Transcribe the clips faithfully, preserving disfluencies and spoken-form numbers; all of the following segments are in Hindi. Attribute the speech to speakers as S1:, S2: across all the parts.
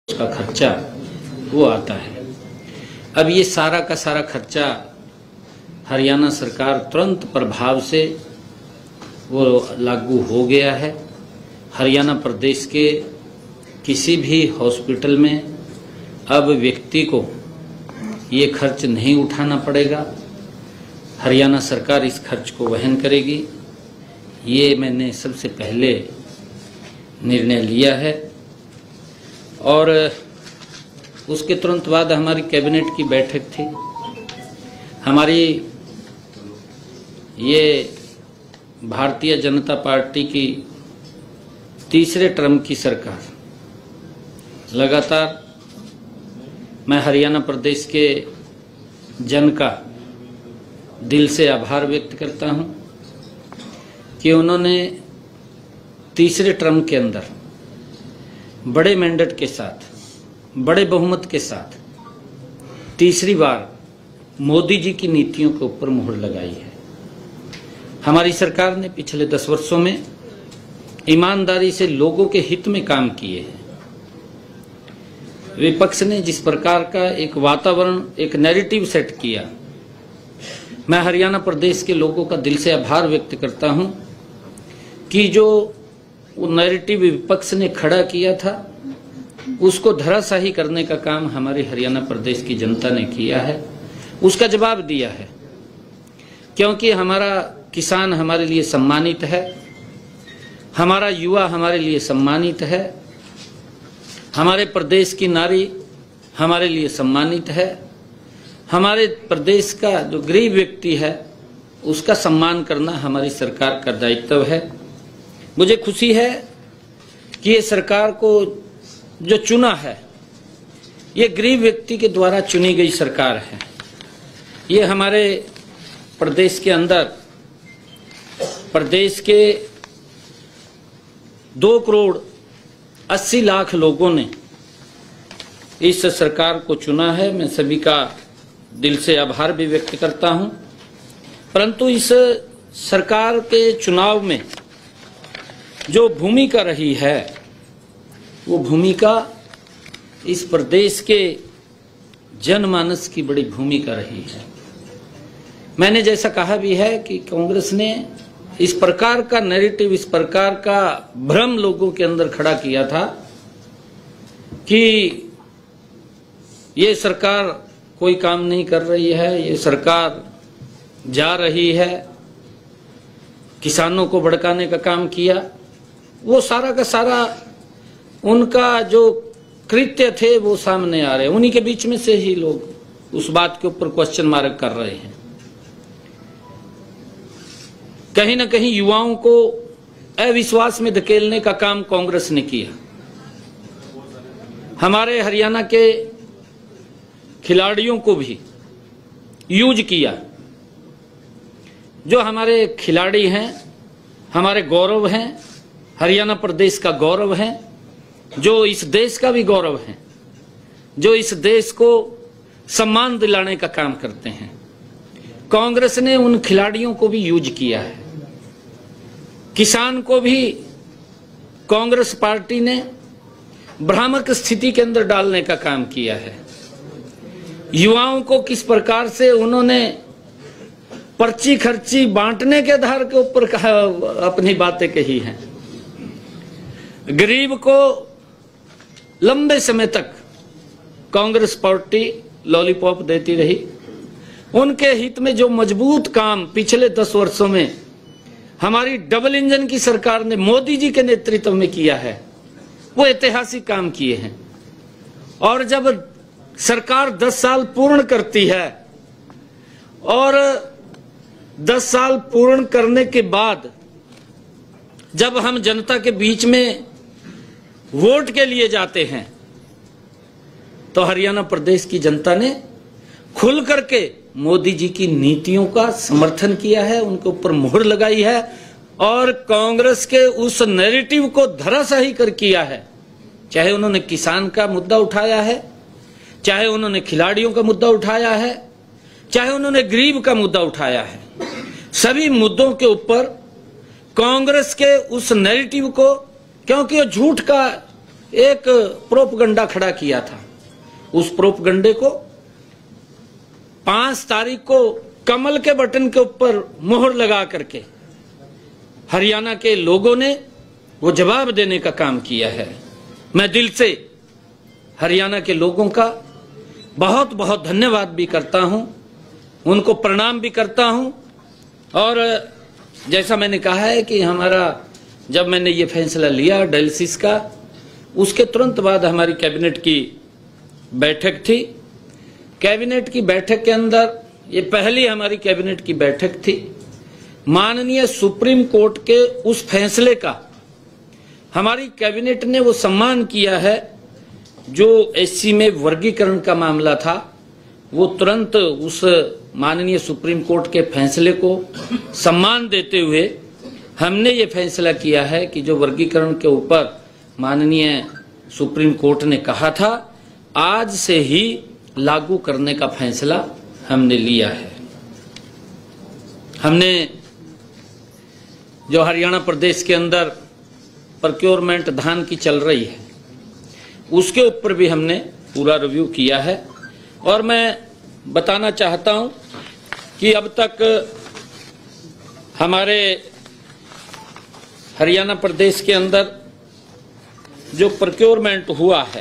S1: उसका खर्चा वो आता है। अब ये सारा का सारा खर्चा हरियाणा सरकार तुरंत प्रभाव से वो लागू हो गया है। हरियाणा प्रदेश के किसी भी हॉस्पिटल में अब व्यक्ति को ये खर्च नहीं उठाना पड़ेगा। हरियाणा सरकार इस खर्च को वहन करेगी। ये मैंने सबसे पहले निर्णय लिया है और उसके तुरंत बाद हमारी कैबिनेट की बैठक थी। हमारी ये भारतीय जनता पार्टी की तीसरे टर्म की सरकार लगातार, मैं हरियाणा प्रदेश के जन का दिल से आभार व्यक्त करता हूं कि उन्होंने तीसरे टर्म के अंदर बड़े मैंडेट के साथ, बड़े बहुमत के साथ तीसरी बार मोदी जी की नीतियों के ऊपर मुहर लगाई है। हमारी सरकार ने पिछले दस वर्षों में ईमानदारी से लोगों के हित में काम किए हैं। विपक्ष ने जिस प्रकार का एक वातावरण, एक नैरेटिव सेट किया, मैं हरियाणा प्रदेश के लोगों का दिल से आभार व्यक्त करता हूं कि जो वो नैरेटिव विपक्ष ने खड़ा किया था उसको धराशायी करने का काम हमारे हरियाणा प्रदेश की जनता ने किया है, उसका जवाब दिया है। क्योंकि हमारा किसान हमारे लिए सम्मानित है, हमारा युवा हमारे लिए सम्मानित है, हमारे प्रदेश की नारी हमारे लिए सम्मानित है, हमारे प्रदेश का जो गरीब व्यक्ति है उसका सम्मान करना हमारी सरकार का दायित्व है। मुझे खुशी है कि ये सरकार को जो चुना है ये गरीब व्यक्ति के द्वारा चुनी गई सरकार है। ये हमारे प्रदेश के अंदर, प्रदेश के दो करोड़ अस्सी लाख लोगों ने इस सरकार को चुना है। मैं सभी का दिल से आभार भी व्यक्त करता हूं। परंतु इस सरकार के चुनाव में जो भूमिका रही है वो भूमिका इस प्रदेश के जनमानस की बड़ी भूमिका रही है। मैंने जैसा कहा भी है कि कांग्रेस ने इस प्रकार का नैरेटिव, इस प्रकार का भ्रम लोगों के अंदर खड़ा किया था कि ये सरकार कोई काम नहीं कर रही है, ये सरकार जा रही है, किसानों को भड़काने का काम किया। वो सारा का सारा उनका जो कृत्य थे वो सामने आ रहे हैं। उन्हीं के बीच में से ही लोग उस बात के ऊपर क्वेश्चन मार्क कर रहे हैं। कहीं ना कहीं युवाओं को अविश्वास में धकेलने का काम कांग्रेस ने किया। हमारे हरियाणा के खिलाड़ियों को भी यूज किया। जो हमारे खिलाड़ी हैं, हमारे गौरव हैं, हरियाणा प्रदेश का गौरव है, जो इस देश का भी गौरव है, जो इस देश को सम्मान दिलाने का काम करते हैं। कांग्रेस ने उन खिलाड़ियों को भी यूज किया है। किसान को भी कांग्रेस पार्टी ने भ्रामक स्थिति के अंदर डालने का काम किया है। युवाओं को किस प्रकार से उन्होंने पर्ची खर्ची बांटने के आधार के ऊपर अपनी बातें कही हैं। गरीब को लंबे समय तक कांग्रेस पार्टी लॉलीपॉप देती रही। उनके हित में जो मजबूत काम पिछले दस वर्षों में हमारी डबल इंजन की सरकार ने मोदी जी के नेतृत्व में किया है, वो ऐतिहासिक काम किए हैं। और जब सरकार दस साल पूर्ण करती है और दस साल पूर्ण करने के बाद जब हम जनता के बीच में वोट के लिए जाते हैं तो हरियाणा प्रदेश की जनता ने खुल करके मोदी जी की नीतियों का समर्थन किया है, उनके ऊपर मुहर लगाई है और कांग्रेस के उस नैरेटिव को धराशायी कर किया है। चाहे उन्होंने किसान का मुद्दा उठाया है, चाहे उन्होंने खिलाड़ियों का मुद्दा उठाया है, चाहे उन्होंने गरीब का मुद्दा उठाया है, सभी मुद्दों के ऊपर कांग्रेस के उस नैरेटिव को, क्योंकि वो झूठ का एक प्रोपगंडा खड़ा किया था। उस प्रोपगंडे को पांच तारीख को कमल के बटन के ऊपर मोहर लगा करके हरियाणा के लोगों ने वो जवाब देने का काम किया है। मैं दिल से हरियाणा के लोगों का बहुत बहुत धन्यवाद भी करता हूं, उनको प्रणाम भी करता हूं। और जैसा मैंने कहा है कि हमारा जब मैंने ये फैसला लिया डायलिसिस का, उसके तुरंत बाद हमारी कैबिनेट की बैठक थी। कैबिनेट की बैठक के अंदर ये पहली हमारी कैबिनेट की बैठक थी। माननीय सुप्रीम कोर्ट के उस फैसले का हमारी कैबिनेट ने वो सम्मान किया है। जो एससी में वर्गीकरण का मामला था, वो तुरंत उस माननीय सुप्रीम कोर्ट के फैसले को सम्मान देते हुए हमने ये फैसला किया है कि जो वर्गीकरण के ऊपर माननीय सुप्रीम कोर्ट ने कहा था, आज से ही लागू करने का फैसला हमने लिया है। हमने जो हरियाणा प्रदेश के अंदर प्रोक्योरमेंट धान की चल रही है, उसके ऊपर भी हमने पूरा रिव्यू किया है। और मैं बताना चाहता हूं कि अब तक हमारे हरियाणा प्रदेश के अंदर जो प्रोक्योरमेंट हुआ है,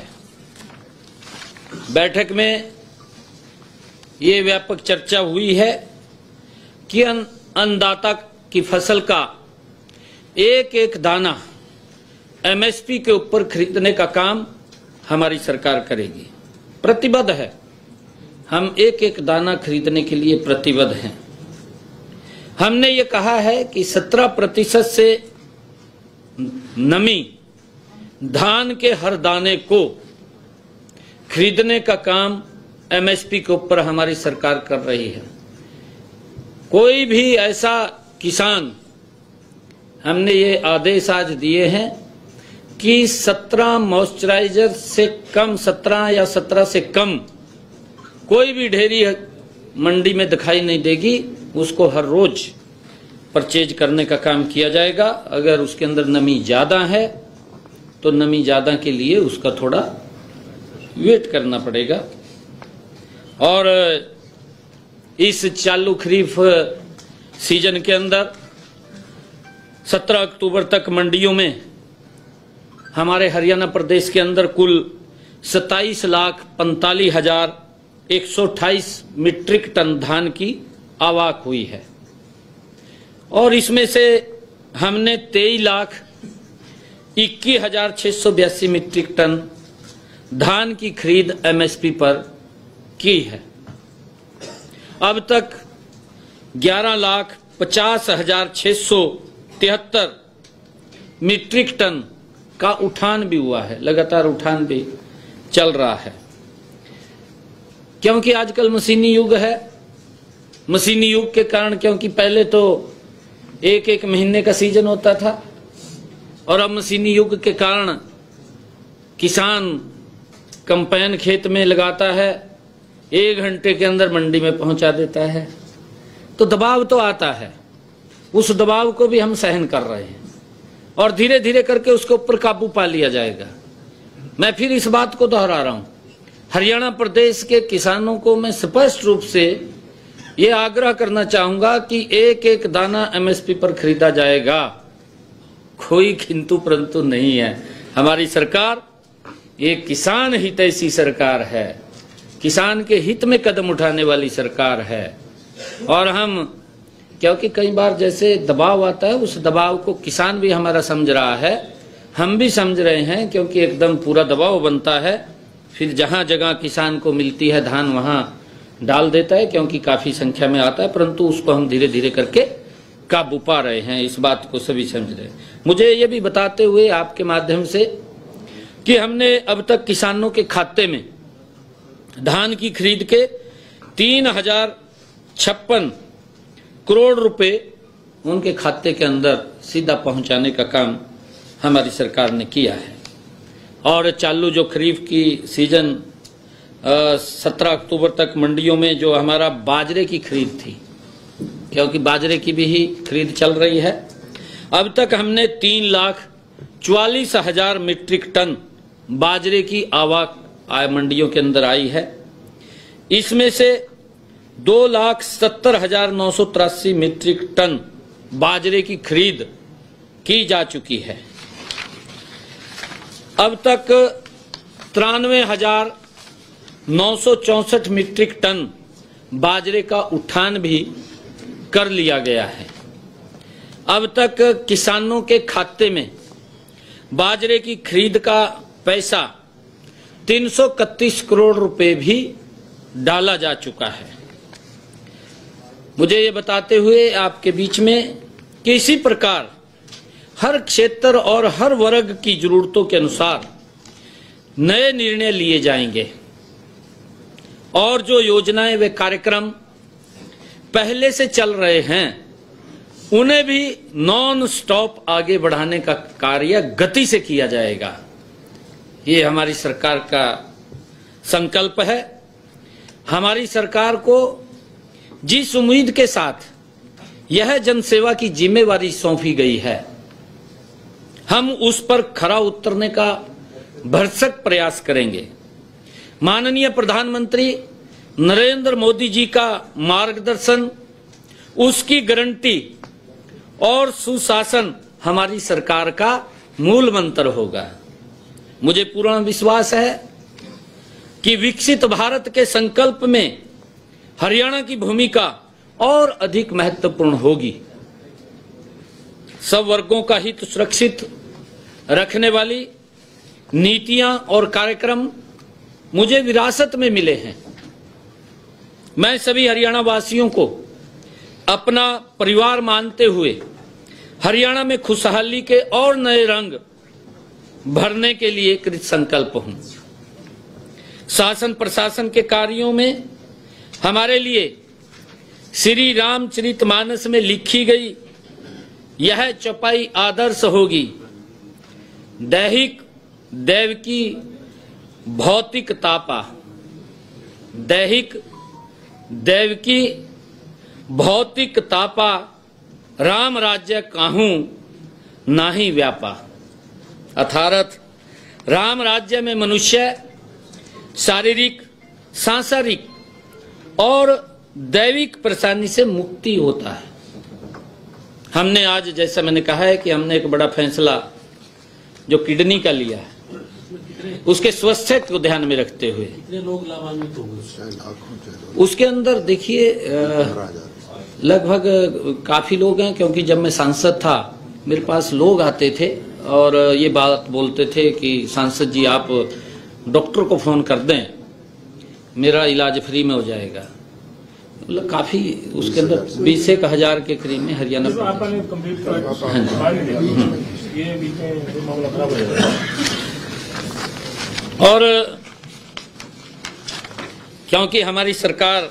S1: बैठक में ये व्यापक चर्चा हुई है कि अन्नदाता की फसल का एक एक दाना एमएसपी के ऊपर खरीदने का काम हमारी सरकार करेगी। प्रतिबद्ध है, हम एक एक दाना खरीदने के लिए प्रतिबद्ध हैं। हमने ये कहा है कि सत्रह प्रतिशत से नमी धान के हर दाने को खरीदने का काम एमएसपी के ऊपर हमारी सरकार कर रही है। कोई भी ऐसा किसान, हमने ये आदेश आज दिए हैं कि सत्रह मॉइस्चराइजर से कम, सत्रह या सत्रह से कम कोई भी ढेरी मंडी में दिखाई नहीं देगी। उसको हर रोज परचेज करने का काम किया जाएगा। अगर उसके अंदर नमी ज्यादा है तो नमी ज्यादा के लिए उसका थोड़ा वेट करना पड़ेगा। और इस चालू खरीफ सीजन के अंदर सत्रह अक्टूबर तक मंडियों में हमारे हरियाणा प्रदेश के अंदर कुल सत्ताईस लाख पैंतालीस हजार एक सौ अट्ठाईस मीट्रिक टन धान की आवक हुई है। और इसमें से हमने तेईस लाख इक्कीस हजार छह सौ बयासी मीट्रिक टन धान की खरीद एमएसपी पर की है। अब तक ग्यारह लाख पचास हजार छह सौ तिहत्तर मीट्रिक टन का उठान भी हुआ है। लगातार उठान भी चल रहा है, क्योंकि आजकल मशीनी युग है। मशीनी युग के कारण, क्योंकि पहले तो एक एक महीने का सीजन होता था, और अब मशीनी युग के कारण किसान कंपेन खेत में लगाता है, एक घंटे के अंदर मंडी में पहुंचा देता है। तो दबाव तो आता है, उस दबाव को भी हम सहन कर रहे हैं और धीरे धीरे करके उसके ऊपर काबू पा लिया जाएगा। मैं फिर इस बात को दोहरा रहा हूं, हरियाणा प्रदेश के किसानों को मैं स्पष्ट रूप से ये आग्रह करना चाहूंगा कि एक एक दाना एमएसपी पर खरीदा जाएगा। कोई किंतु परंतु नहीं है। हमारी सरकार एक किसान हितैषी सरकार है, किसान के हित में कदम उठाने वाली सरकार है। और हम, क्योंकि कई बार जैसे दबाव आता है, उस दबाव को किसान भी हमारा समझ रहा है, हम भी समझ रहे हैं, क्योंकि एकदम पूरा दबाव बनता है। फिर जहां जगह किसान को मिलती है धान वहां डाल देता है, क्योंकि काफी संख्या में आता है, परंतु उसको हम धीरे धीरे करके काबू पा रहे हैं। इस बात को सभी समझ रहे हैं। मुझे ये भी बताते हुए आपके माध्यम से कि हमने अब तक किसानों के खाते में धान की खरीद के तीन हजार छप्पन करोड़ रुपए उनके खाते के अंदर सीधा पहुंचाने का काम हमारी सरकार ने किया है। और चालू जो खरीफ की सीजन सत्रह अक्टूबर तक मंडियों में जो हमारा बाजरे की खरीद थी, क्योंकि बाजरे की भी ही खरीद चल रही है, अब तक हमने तीन लाख चौवालीस हजार मीट्रिक टन बाजरे की आवक आय मंडियों के अंदर आई है। इसमें से दो लाख सत्तर हजार नौ सौ तिरासी मीट्रिक टन बाजरे की खरीद की जा चुकी है। अब तक तिरानवे हजार नौ सौ चौसठ मीट्रिक टन बाजरे का उठान भी कर लिया गया है। अब तक किसानों के खाते में बाजरे की खरीद का पैसा तीन सौ इकतीस करोड़ रुपए भी डाला जा चुका है। मुझे ये बताते हुए आपके बीच में कि इसी प्रकार हर क्षेत्र और हर वर्ग की जरूरतों के अनुसार नए निर्णय लिए जाएंगे और जो योजनाएं व कार्यक्रम पहले से चल रहे हैं उन्हें भी नॉन स्टॉप आगे बढ़ाने का कार्य गति से किया जाएगा। ये हमारी सरकार का संकल्प है। हमारी सरकार को जिस उम्मीद के साथ यह जनसेवा की जिम्मेवारी सौंपी गई है, हम उस पर खरा उतरने का भरसक प्रयास करेंगे। माननीय प्रधानमंत्री नरेंद्र मोदी जी का मार्गदर्शन, उसकी गारंटी और सुशासन हमारी सरकार का मूल मंत्र होगा। मुझे पूर्ण विश्वास है कि विकसित भारत के संकल्प में हरियाणा की भूमिका और अधिक महत्वपूर्ण होगी। सब वर्गों का हित सुरक्षित रखने वाली नीतियां और कार्यक्रम मुझे विरासत में मिले हैं। मैं सभी हरियाणा वासियों को अपना परिवार मानते हुए हरियाणा में खुशहाली के और नए रंग भरने के लिए कृत संकल्प हूं। शासन प्रशासन के कार्यों में हमारे लिए श्री रामचरितमानस में लिखी गई यह चौपाई आदर्श होगी। दैहिक दैवकी भौतिक तापा, दैहिक दैवकी भौतिक तापा, राम राज्य काहू नाही व्यापा। अर्थात राम राज्य में मनुष्य शारीरिक, सांसारिक और दैविक परेशानी से मुक्ति होता है। हमने आज, जैसा मैंने कहा है कि हमने एक बड़ा फैसला जो किडनी का लिया है, उसके स्वास्थ्य को ध्यान में रखते हुए
S2: कितने लोग लाभान्वित होंगे
S1: उसके अंदर देखिए लगभग काफी लोग हैं, क्योंकि जब मैं सांसद था मेरे पास लोग आते थे और ये बात बोलते थे कि सांसद जी आप डॉक्टर को फोन कर दें, मेरा इलाज फ्री में हो जाएगा। मतलब काफी उसके अंदर बीस एक हजार के करीब में हरियाणा और क्योंकि हमारी सरकार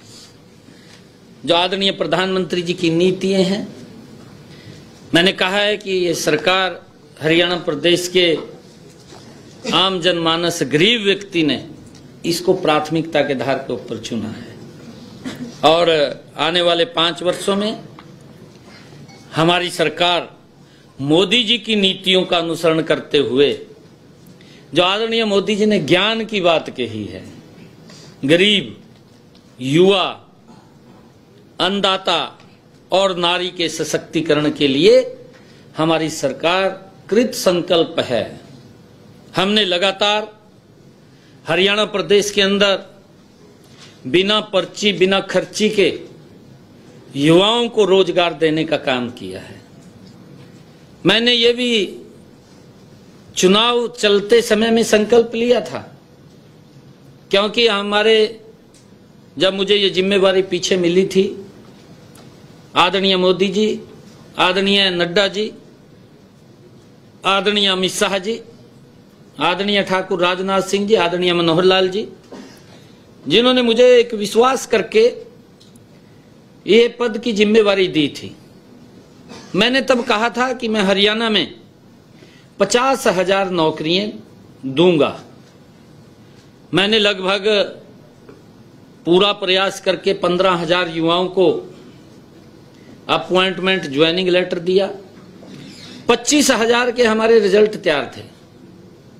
S1: जो आदरणीय प्रधानमंत्री जी की नीतियां हैं, मैंने कहा है कि ये सरकार हरियाणा प्रदेश के आम जनमानस गरीब व्यक्ति ने इसको प्राथमिकता के आधार के ऊपर चुना है और आने वाले पांच वर्षों में हमारी सरकार मोदी जी की नीतियों का अनुसरण करते हुए, जो आदरणीय मोदी जी ने ज्ञान की बात कही है, गरीब, युवा, अन्नदाता और नारी के सशक्तिकरण के लिए हमारी सरकार कृत संकल्प है। हमने लगातार हरियाणा प्रदेश के अंदर बिना पर्ची, बिना खर्ची के युवाओं को रोजगार देने का काम किया है। मैंने ये भी चुनाव चलते समय में संकल्प लिया था, क्योंकि हमारे जब मुझे ये जिम्मेवारी पीछे मिली थी, आदरणीय मोदी जी, आदरणीय नड्डा जी, आदरणीय अमित शाह जी, आदरणीय ठाकुर राजनाथ सिंह जी, आदरणीय मनोहर लाल जी, जिन्होंने मुझे एक विश्वास करके ये पद की जिम्मेवारी दी थी, मैंने तब कहा था कि मैं हरियाणा में पचास हजार नौकरियां दूंगा। मैंने लगभग पूरा प्रयास करके पंद्रह हजार युवाओं को अपॉइंटमेंट ज्वाइनिंग लेटर दिया। पच्चीस हजार के हमारे रिजल्ट तैयार थे।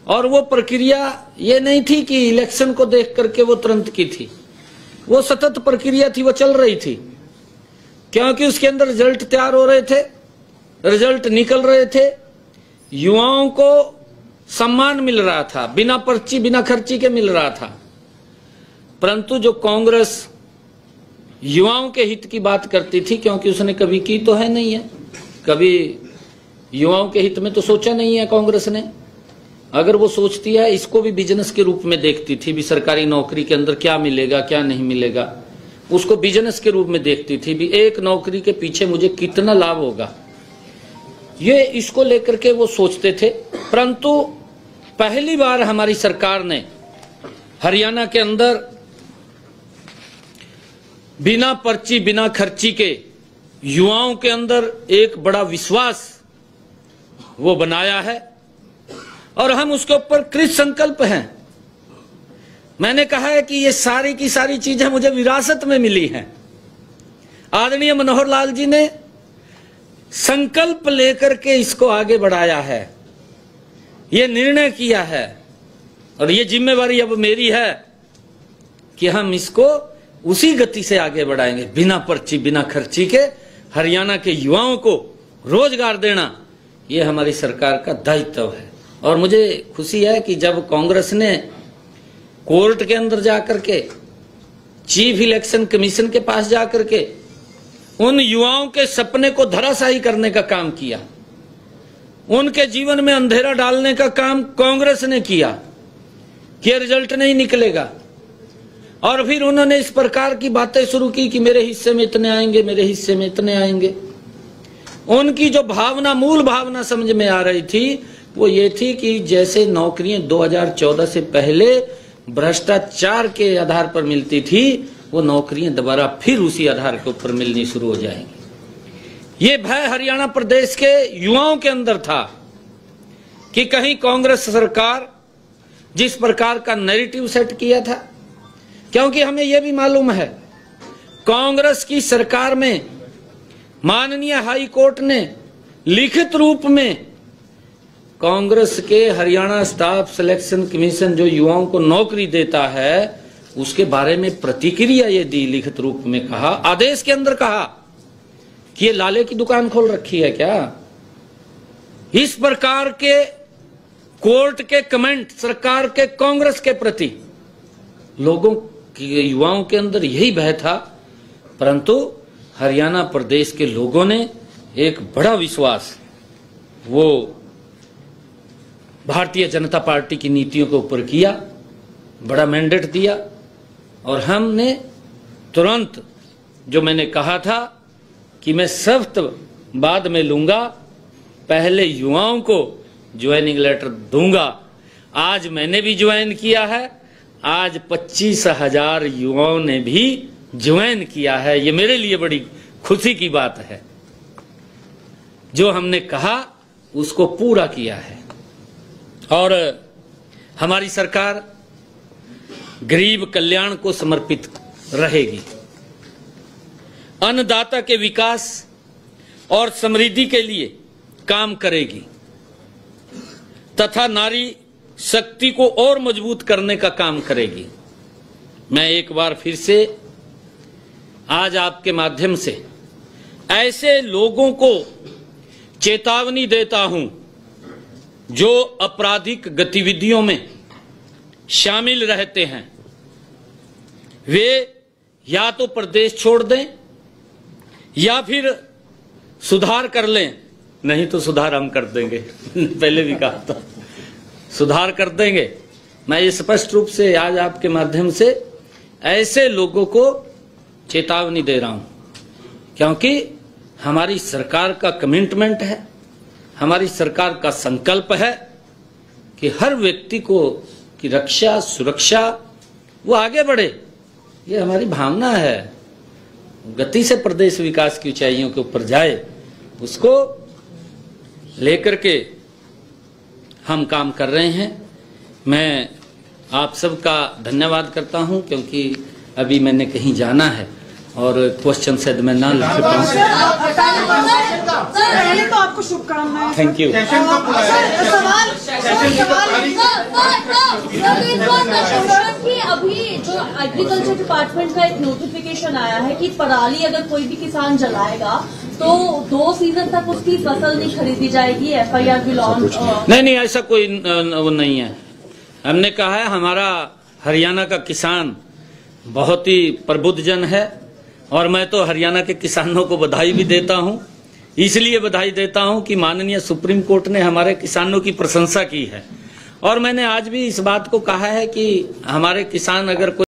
S1: और वो प्रक्रिया ये नहीं थी कि इलेक्शन को देख करके वो तुरंत की थी, वो सतत प्रक्रिया थी, वो चल रही थी, क्योंकि उसके अंदर रिजल्ट तैयार हो रहे थे, रिजल्ट निकल रहे थे, युवाओं को सम्मान मिल रहा था, बिना पर्ची बिना खर्ची के मिल रहा था। परंतु जो कांग्रेस युवाओं के हित की बात करती थी, क्योंकि उसने कभी की तो है नहीं है, कभी युवाओं के हित में तो सोचा नहीं है कांग्रेस ने। अगर वो सोचती है, इसको भी बिजनेस के रूप में देखती थी, भी सरकारी नौकरी के अंदर क्या मिलेगा क्या नहीं मिलेगा, उसको बिजनेस के रूप में देखती थी, भी एक नौकरी के पीछे मुझे कितना लाभ होगा, ये इसको लेकर के वो सोचते थे। परंतु पहली बार हमारी सरकार ने हरियाणा के अंदर बिना पर्ची बिना खर्ची के युवाओं के अंदर एक बड़ा विश्वास वो बनाया है, और हम उसके ऊपर कृत संकल्प हैं। मैंने कहा है कि ये सारी की सारी चीजें मुझे विरासत में मिली हैं। आदरणीय मनोहर लाल जी ने संकल्प लेकर के इसको आगे बढ़ाया है, ये निर्णय किया है, और ये जिम्मेवारी अब मेरी है कि हम इसको उसी गति से आगे बढ़ाएंगे। बिना पर्ची बिना खर्ची के हरियाणा के युवाओं को रोजगार देना, ये हमारी सरकार का दायित्व है। और मुझे खुशी है कि जब कांग्रेस ने कोर्ट के अंदर जाकर के, चीफ इलेक्शन कमीशन के पास जाकर के उन युवाओं के सपने को धराशायी करने का काम किया, उनके जीवन में अंधेरा डालने का काम कांग्रेस ने किया कि रिजल्ट नहीं निकलेगा, और फिर उन्होंने इस प्रकार की बातें शुरू की कि मेरे हिस्से में इतने आएंगे, मेरे हिस्से में इतने आएंगे। उनकी जो भावना, मूल भावना समझ में आ रही थी, वो ये थी कि जैसे नौकरियां दो हज़ार चौदह से पहले भ्रष्टाचार के आधार पर मिलती थी, वो नौकरियां दोबारा फिर उसी आधार के ऊपर मिलनी शुरू हो जाएंगी। ये भय हरियाणा प्रदेश के युवाओं के अंदर था कि कहीं कांग्रेस सरकार जिस प्रकार का नैरेटिव सेट किया था, क्योंकि हमें यह भी मालूम है कांग्रेस की सरकार में माननीय हाई कोर्ट ने लिखित रूप में कांग्रेस के हरियाणा स्टाफ सिलेक्शन कमीशन जो युवाओं को नौकरी देता है, उसके बारे में प्रतिक्रिया ये दी, लिखित रूप में कहा, आदेश के अंदर कहा कि ये लाले की दुकान खोल रखी है क्या। इस प्रकार के कोर्ट के कमेंट सरकार के कांग्रेस के प्रति लोगों के, युवाओं के अंदर यही भय था। परंतु हरियाणा प्रदेश के लोगों ने एक बड़ा विश्वास वो भारतीय जनता पार्टी की नीतियों के ऊपर किया, बड़ा मैंडेट दिया, और हमने तुरंत, जो मैंने कहा था कि मैं सख्त बाद में लूंगा, पहले युवाओं को ज्वाइनिंग लेटर दूंगा, आज मैंने भी ज्वाइन किया है। आज पच्चीस हजार युवाओं ने भी ज्वाइन किया है। ये मेरे लिए बड़ी खुशी की बात है। जो हमने कहा उसको पूरा किया है, और हमारी सरकार गरीब कल्याण को समर्पित रहेगी, अन्नदाता के विकास और समृद्धि के लिए काम करेगी, तथा नारी शक्ति को और मजबूत करने का काम करेगी। मैं एक बार फिर से आज आपके माध्यम से ऐसे लोगों को चेतावनी देता हूं जो आपराधिक गतिविधियों में शामिल रहते हैं, वे या तो प्रदेश छोड़ दें या फिर सुधार कर लें, नहीं तो सुधार हम कर देंगे। पहले भी कहा था सुधार कर देंगे। मैं ये स्पष्ट रूप से आज आपके माध्यम से ऐसे लोगों को चेतावनी दे रहा हूं, क्योंकि हमारी सरकार का कमिटमेंट है, हमारी सरकार का संकल्प है कि हर व्यक्ति को की रक्षा सुरक्षा वो आगे बढ़े। ये हमारी भावना है, गति से प्रदेश विकास की ऊंचाइयों के ऊपर जाए, उसको लेकर के हम काम कर रहे हैं। मैं आप सबका धन्यवाद करता हूं, क्योंकि अभी मैंने कहीं जाना है, और क्वेश्चन शायद मैं ना लिख पाऊँ।
S3: पहले तो आपको शुभकामनाएं।
S1: Thank you.
S3: सवाल
S4: कि अभी जो एग्रीकल्चर डिपार्टमेंट का एक नोटिफिकेशन आया है कि पराली अगर कोई भी किसान जलाएगा तो दो सीजन तक उसकी फसल नहीं खरीदी जाएगी, एफ आई आर भी लॉन्च।
S1: नहीं नहीं, ऐसा कोई वो नहीं है। हमने कहा है हमारा हरियाणा का किसान बहुत ही प्रबुद्ध जन है और मैं तो हरियाणा के किसानों को बधाई भी देता हूं। इसलिए बधाई देता हूं कि माननीय सुप्रीम कोर्ट ने हमारे किसानों की प्रशंसा की है और मैंने आज भी इस बात को कहा है कि हमारे किसान अगर कोई